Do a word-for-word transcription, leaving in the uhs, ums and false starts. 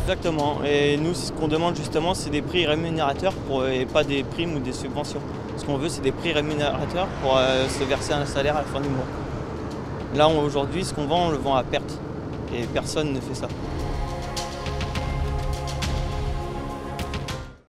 Exactement. Et nous, ce qu'on demande justement, c'est des prix rémunérateurs pour, et pas des primes ou des subventions. Ce qu'on veut, c'est des prix rémunérateurs pour euh, se verser un salaire à la fin du mois. Là, aujourd'hui, ce qu'on vend, on le vend à perte. Et personne ne fait ça.